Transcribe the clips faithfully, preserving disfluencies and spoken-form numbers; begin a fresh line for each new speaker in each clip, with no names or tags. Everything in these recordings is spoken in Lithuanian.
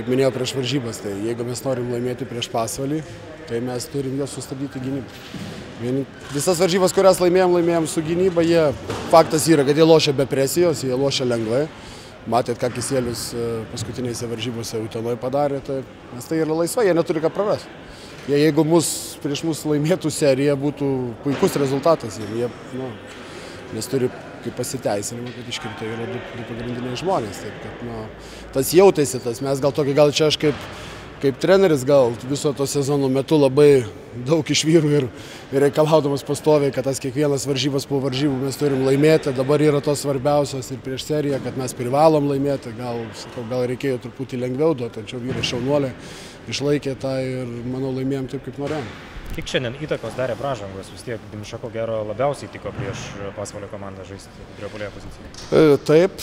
kaip minėjau prieš varžybas, tai jeigu mes norim laimėti prieš Pasvalį, tai mes turim juos sustabdyti gynybą. Visas varžybas, kurias laimėjom, laimėjom su gynyba, jie faktas yra, kad jie lošia be presijos, jie lošia lengvai. Matėt, ką Kisielius paskutinėse varžybose Utenoje padarė, tai, nes tai yra laisva, jie neturi ką prarasti. Jie, jeigu mus, prieš mus laimėtų seriją, būtų puikus rezultatas. Jie, nu, nes turi kaip pasiteisinimą, kad iškrito yra du, du pagrindiniai žmonės. Taip, kad, nu, tas jautėsi, tas mes gal tokį, gal čia aš kaip, kaip treneris gal viso to sezono metu labai daug išvyrų ir, ir reikalaudamas pastoviai, kad tas kiekvienas varžybas po varžybų mes turim laimėti. Dabar yra tos svarbiausios ir prieš seriją, kad mes privalom laimėti. Gal, sakau, gal reikėjo truputį lengviau duoti, tačiau vyrai šaunuoliai išlaikė tą ir, manau, laimėjom taip, kaip norėjom.
Kiek šiandien įtakos darė pražangos? Vis tiek Dimša ko gero labiausiai tiko prieš Pasvalio komandą žaisti prie puolėjo poziciją.
E, taip.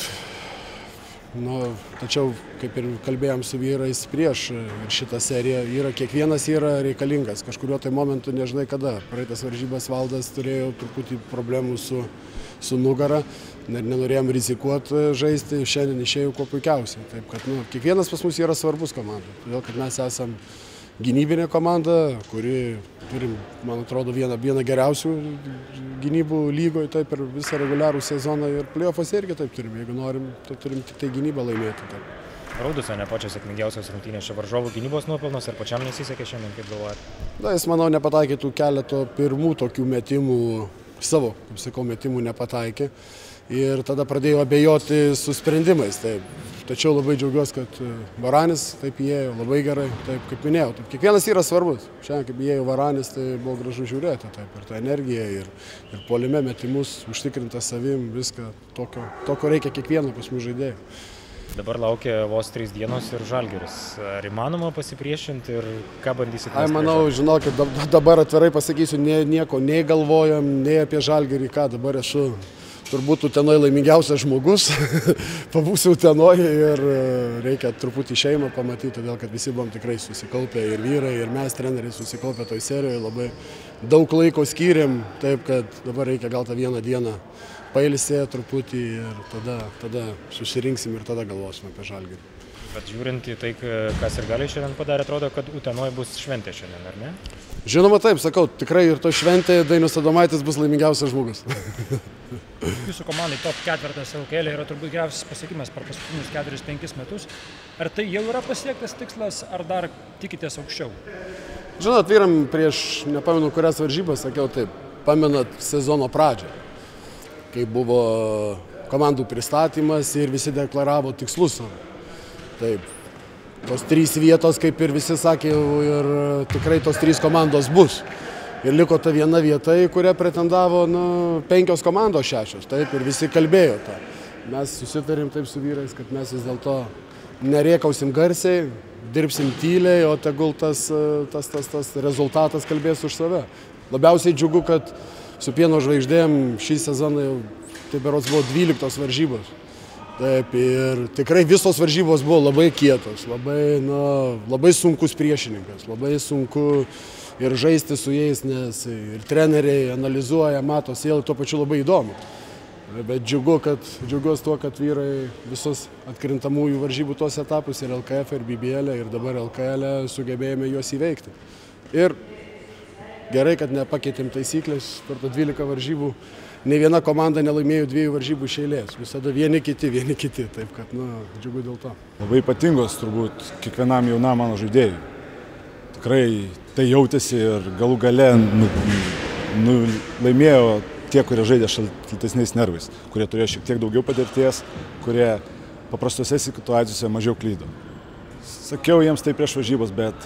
Nu, tačiau, kaip ir kalbėjom su vyrais prieš šitą seriją, yra, kiekvienas yra reikalingas. Kažkuriuo tai momentu nežinai kada. Praeitas varžybas Valdas turėjo truputį problemų su, su nugara. Nenorėjom rizikuoti žaisti, šiandien išėjau kuo puikiausiai. Taip, kad, nu, kiekvienas pas mus yra svarbus komanda. Todėl, kad mes esam gynybinė komanda, kuri turim, man atrodo, vieną, vieną geriausių gynybų lygoje taip per visą reguliarų sezoną ir play-off'ose irgi taip turim. Jeigu norim, tai turim tik tai gynybą laimėti. Taip.
Raudusio ne pačios sėkmingiausios rungtynės čia varžovų gynybos nuopelnas ir pačiam nesisekė šiandien, kaip galvojate?
Na, jis, manau, nepataikė tų keleto pirmų tokių metimų, savo, kaip sakau, metimų nepataikė. Ir tada pradėjau abejoti su sprendimais. Taip. Tačiau labai džiaugiuosi, kad Varanis taip įėjo, labai gerai, taip kaip minėjau. Taip, kiekvienas yra svarbus. Šiandien, kaip įėjo Varanis, tai buvo gražu žiūrėti. Taip, ir ta energija, ir, ir puolime metimus, užtikrintas savim, viską. Tokio, tokio reikia kiekvieno pas mus žaidėjų.
Dabar laukia vos trys dienos ir Žalgiris. Ar įmanoma pasipriešinti ir ką bandysite?
Ai, manau, žinokit, dabar atvirai pasakysiu, nie, nieko nei galvojam, nei apie Žalgirį, ką dabar esu. Turbūt Utenoje laimingiausias žmogus, pabūsiu Utenoje ir reikia truputį šeimą pamatyti, todėl kad visi buvom tikrai susikaupę ir vyrai, ir mes treneriai susikaupę toj serijoje, labai daug laiko skyrėm, taip kad dabar reikia gal tą vieną dieną pailsėti truputį ir tada, tada susirinksim ir tada galvosim apie Žalgirį.
Bet žiūrint į tai, kas ir gali šiandien padarė, atrodo, kad Utenoje bus šventė šiandien, ar ne?
Žinoma taip, sakau, tikrai ir to šventė Dainius Adomaitis bus laimingiausias žmogus.
Jūsų komandai top ketvirtas L K L yra turbūt geriausias pasiekimas per paskutinius keturis penkis metus. Ar tai jau yra pasiektas tikslas, ar dar tikitės aukščiau?
Žinot, vyram prieš, nepamenu kurias varžybas, sakiau taip, pamenat sezono pradžią, kai buvo komandų pristatymas ir visi deklaravo tikslus. Taip, tos trys vietos, kaip ir visi sakė, ir tikrai tos trys komandos bus. Ir liko ta viena vieta, į kurią pretendavo nu, penkios komandos šešios, taip, ir visi kalbėjo tą. Mes susitarėm taip su vyrais, kad mes vis dėlto nerėkausim garsiai, dirbsim tyliai, o tegul tas, tas, tas, tas rezultatas kalbės už save. Labiausiai džiugu, kad su Pieno žvaigždėm šį sezoną jau, tai berods buvo dvyliktos varžybos. Taip, ir tikrai visos varžybos buvo labai kietos, labai, nu, labai sunkus priešininkas, labai sunku ir žaisti su jais, nes ir treneriai analizuoja, mato sielą, tuo pačiu labai įdomu. Bet džiugu, kad, džiugiuosi tuo, kad vyrai visus atkrintamųjų varžybų tos etapus ir L K F, ir B B L, ir dabar L K L sugebėjome juos įveikti. Ir gerai, kad nepakeitėm taisyklės per tą dvylika varžybų. Ne viena komanda nelaimėjo dviejų varžybų iš eilės. Visada vieni kiti, vieni kiti. Taip kad, nu, džiugu dėl to.
Labai ypatingos turbūt kiekvienam jaunam mano žaidėjui. Tikrai tai jautėsi ir galų gale nu, nu, laimėjo tie, kurie žaidė šaltesniais nervais, kurie turėjo šiek tiek daugiau patirties, kurie paprastose situacijose mažiau klydo. Sakiau jiems tai prieš varžybas, bet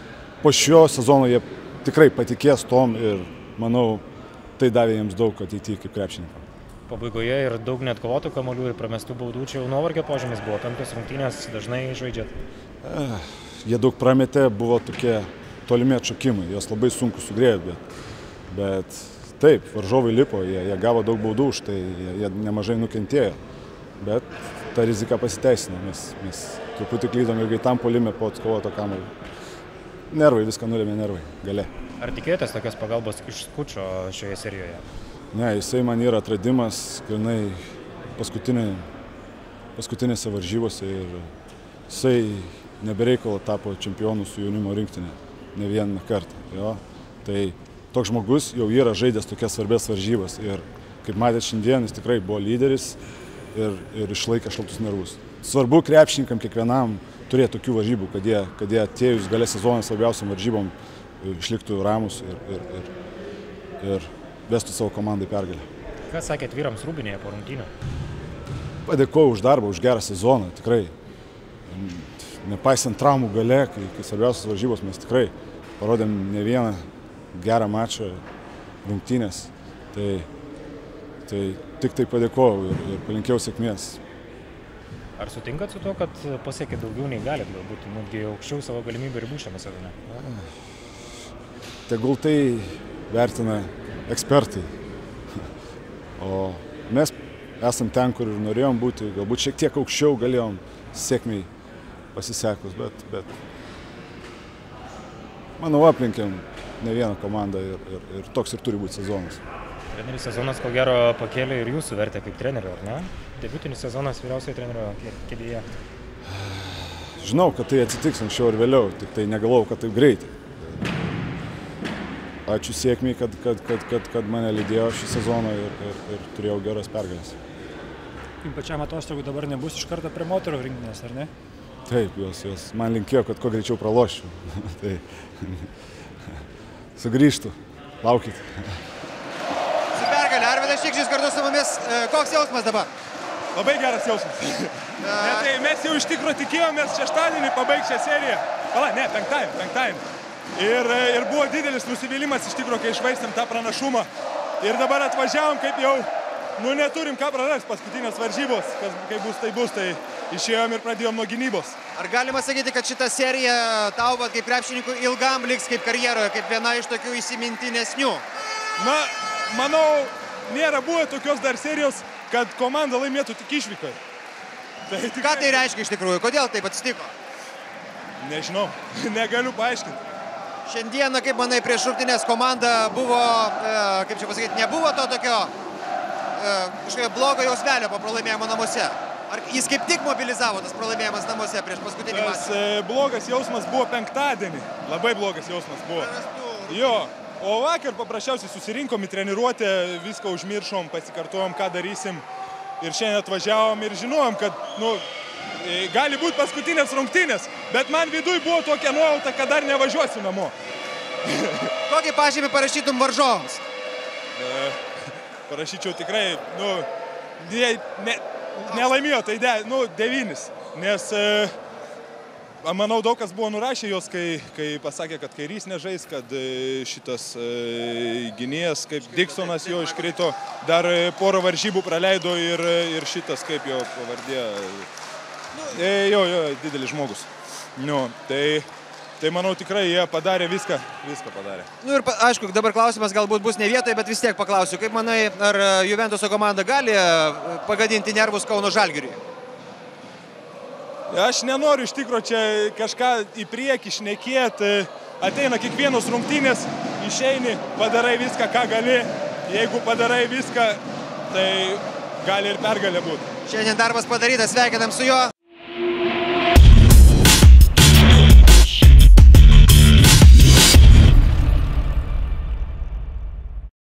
po šio sezono jie tikrai patikės tom ir, manau, tai davė jiems daug ateityje kaip krepšininkam.
Pabaigoje ir daug net kovotų kamuolių ir pramestų baudų, čia jau nuovargio požymis buvo, penktos rungtynės dažnai žaidžiat.
Eh, jie daug prametė, buvo tokie tolimi atšokimai, jos labai sunku sugrėti, bet, bet taip, varžovai lipo, jie, jie gavo daug baudų už tai, jie, jie nemažai nukentėjo, bet ta rizika pasiteisino, mes, mes truputį klydom ir greitam puolime po atkovoto kamuolio. Nervai, viską nulėmė nervai, gale.
Ar tikėjotės tokios pagalbos iš Skučo šioje serijoje?
Ne, jisai man yra atradimas, grinai paskutinė, paskutinėse varžybose ir jisai nebereikalo tapo čempionu su jaunimo rinktinė, ne vieną kartą. Jo. Tai toks žmogus jau yra žaidęs tokias svarbės varžybas ir kaip matėte šiandien, jis tikrai buvo lyderis ir, ir išlaikė šaltus nervus. Svarbu krepšininkam kiekvienam turėti tokių varžybų, kad jie, kad jie atėjus gale sezoną svarbiausiam varžybom išliktų ramus ir, ir, ir, ir vestų savo komandai pergalę.
Ką sakėt vyrams Rūbinėje po rungtynių?
Padėkoju už darbą, už gerą sezoną, tikrai. Nepaisant traumų gale, kai, kai svarbiausios varžybos mes tikrai parodėm ne vieną gerą mačą, rungtynės. Tai, tai tik tai padėkojau ir, ir palinkėjau sėkmės.
Ar sutinkat su to, kad pasiekė daugiau nei galit, galbūt netgi aukščiau savo galimybių ribų šiame sezone?
Tegul tai vertina ekspertai. O mes esam ten, kur ir norėjom būti, galbūt šiek tiek aukščiau galėjom sėkmiai pasisekus, bet, bet manau aplenkėm ne vieną komandą ir, ir, ir toks ir turi būti sezonas.
Treneris sezonas ko gero pakėlė ir jūsų vertę kaip trenerio, ar ne? Debiutinis sezonas vyriausiojo trenerio kėdėje.
Žinau, kad tai atsitiks anksčiau ir vėliau, tik tai negalvojau, kad taip greitai. Ačiū sėkmiai, kad, kad, kad, kad, kad mane lydėjo šį sezoną ir, ir, ir turėjau geras pergalės.
Jums pačiam atostogų dabar nebus iš karto prie moterų rinktinės, ar ne?
Taip, jos, jos man linkėjo, kad kuo greičiau pralošiu. Tai sugrįžtų, laukit.
Su pergalė, Arvydas Šikšys kartu su mumis. Koks jausmas dabar?
Labai geras jausmas. Ne, tai mes jau iš tikro tikėjomės šeštadienį pabaigti šią seriją. Pala, ne, penktadienį, penktadienį. Ir, ir buvo didelis nusivylimas iš tikro, kai išvaistėm tą pranašumą. Ir dabar atvažiavom, kaip jau, nu neturim ką prarast paskutinės varžybos, kas kaip bus, tai bus, tai išėjom ir pradėjom nuo gynybos.
Ar galima sakyti, kad šita serija tau kaip krepšininkų ilgam liks kaip karjeroje, kaip viena iš tokių įsimintinesnių?
Na, manau, nėra buvę tokios dar serijos, kad komanda laimėtų tik išvykoje. Tai tikrai...
Ką tai reiškia iš tikrųjų? Kodėl taip atsitiko?
Nežinau, negaliu paaiškinti.
Šiandieną, kaip manai, prieš rungtynes komanda buvo, kaip čia pasakyti, nebuvo to tokio kažkokio blogo jausmelio po pralaimėjimo namuose. Ar jis kaip tik mobilizavo tas pralaimėjimas namuose prieš paskutinį mačą?
Tas blogas jausmas buvo penktadienį. Labai blogas jausmas buvo. Jo, o vakar paprasčiausiai susirinkom į treniruotę, viską užmiršom, pasikartojom, ką darysim. Ir šiandien atvažiavom ir žinojom, kad, nu, gali būti paskutinės rungtynės, bet man viduj buvo tokia nuojauta, kad dar nevažiuosiu namo.
Kokį pažymį parašytum varžovams?
E, parašyčiau tikrai, nu, ne, ne, nelaimėjo, tai de, nu, devynis, nes e, manau, daug kas buvo nurašę jos, kai, kai pasakė, kad kairys nežais, kad e, šitas e, gynėjas, kaip Diksonas jo iškrito, dar e, porą varžybų praleido ir, ir šitas, kaip jo pavardė. E, jo, jo, didelis žmogus. Nu, tai, tai manau tikrai jie padarė viską, viską padarė.
Nu ir aišku, dabar klausimas galbūt bus ne vietoje, bet vis tiek paklausiu. Kaip manai, ar Juventuso komanda gali pagadinti nervus Kauno Žalgiriui?
Aš nenoriu iš tikro čia kažką į priekį šnekėti. Ateina kiekvienos rungtynės, išeini, padarai viską, ką gali. Jeigu padarai viską, tai gali ir pergalė būti.
Šiandien darbas padarytas, sveikinam su juo.